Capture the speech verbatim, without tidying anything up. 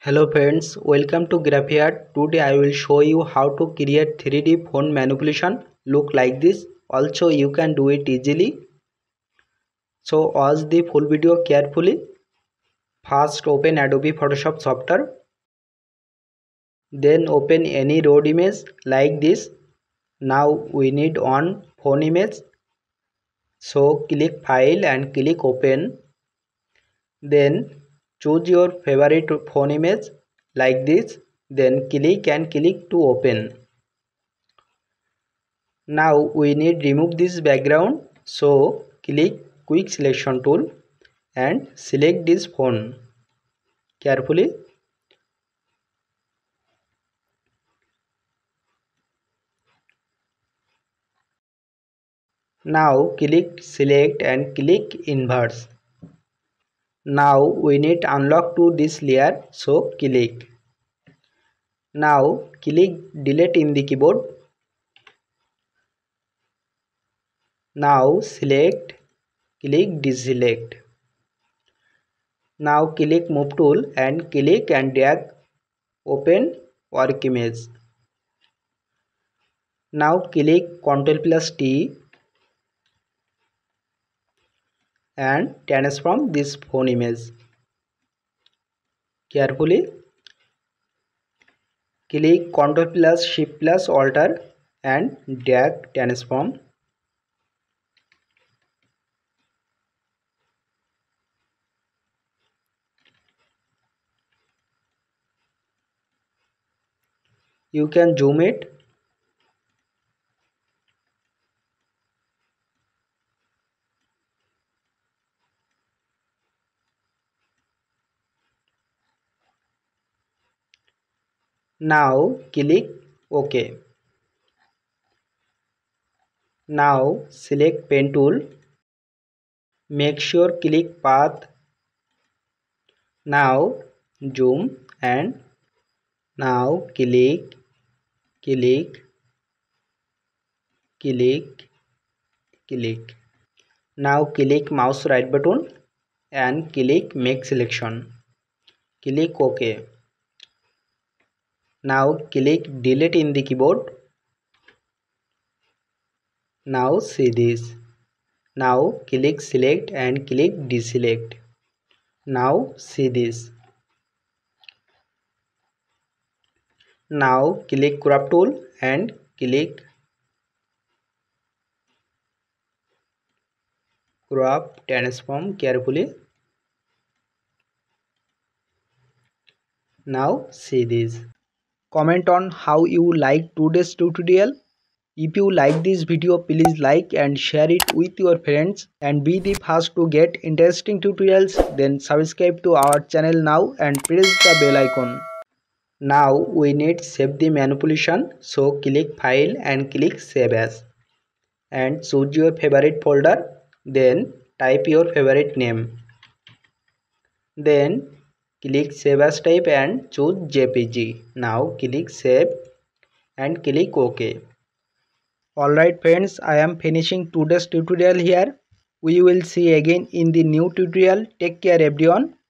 Hello friends, welcome to Graphiart. Today I will show you how to create three D phone manipulation look like this. Also you can do it easily. So watch the full video carefully. First open Adobe Photoshop software. Then open any raw image like this. Now we need one phone image. So click file and click open. Then choose your favorite phone image like this. Then click and click to open. Now we need remove this background, so click quick selection tool and select this phone carefully. Now click select and click inverse. Now we need unlock to this layer, so click. Now click delete in the keyboard. Now select, click deselect. Now click move tool and click and drag open work image. Now click Ctrl plus T and transform this phone image carefully. Click Ctrl plus Shift plus Alt and drag transform. You can zoom it. Now click OK. Now select pen tool. Make sure click path. Now zoom and now click, click, click, click. Now click mouse right button and click make selection. Click OK. Now click delete in the keyboard. Now see this. Now click select and click deselect. Now see this. Now click crop tool and click crop transform carefully. Now see this. Comment on how you like today's tutorial. If you like this video, please like and share it with your friends and be the first to get interesting tutorials. Then subscribe to our channel now and press the bell icon. Now we need save the manipulation, so click file and click save as and choose your favorite folder. Then type your favorite name. Then click save as type and choose J P G. Now click save and click OK. Alright friends, I am finishing today's tutorial here. We will see again in the new tutorial. Take care everyone.